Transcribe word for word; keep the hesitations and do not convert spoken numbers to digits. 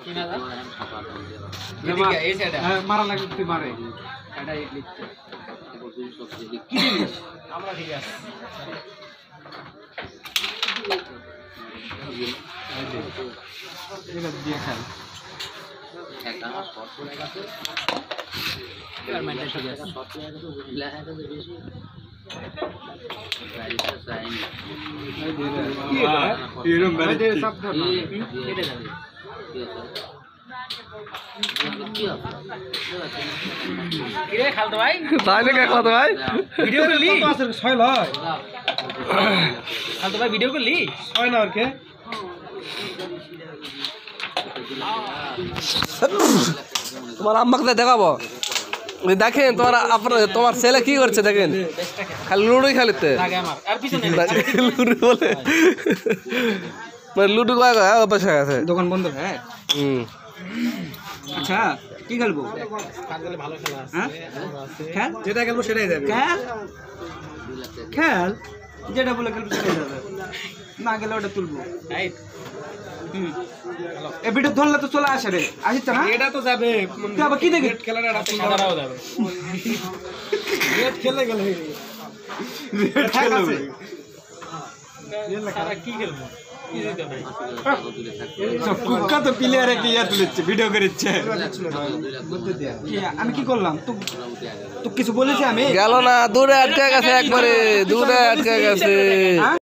মারা লাগবে তুই মারে আমরা ঠিক আছে দিয়ে খেল একটা আমার শর্ট পড়ে গেছে এবার মেন্টাল ঠিক আছে শর্ট পড়ে গেছে ব্ল্যাক আছে বেশি গাড়িটা সাইন এরকম বাইরে দে সব ধর কেটে যাবে কি রে খালতো ভাই তাইলে কে কথা ভাই ভিডিও করলি কত আছে ছয় লয় খালতো ভাই ভিডিও করলি ছয় লয় কে তোমার আম্মাকে দেখাবো দেখেন তোমার আপনার তোমার ছেলে কি করছে দেখেন খালি লুডোই খেলিতে আগে আমার আর পিছনে লুডো বলে মানে লুডো কয় কয় অভ্যাস হয়ে গেছে দোকান বন্ধ হ্যাঁ হুম আচ্ছা কি খেলবো কাজলে ভালো খেলা আছে হ্যাঁ খেল যেটা খেলবো সেটাই যাবে খেল খেল যেটা বলে খেলবো সেটাই যাবে না গেলে ওটা তুলবো রাইট হুম এ ভিডিও ধরলে তো চলে আসে রে আসিস না এটা তো যাবে তুই আবার কি দেখে খেলাটা রাতে সাদারাও যাবে রেড খেলে গেলে খেলবে সারা কি খেলবো কি দিতে ভাই সব কুক্কা তো প্লেয়ারে কি ইয়া তুলেছে ভিডিও করেছে কি আমি কি করলাম তুই তুই কিছু বলেছি আমি গেল না দূরে আটকে গেছে একবারে দূরে আটকে গেছে